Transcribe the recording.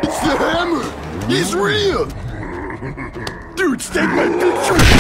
It's the hammer! He's real! Dude, take my picture!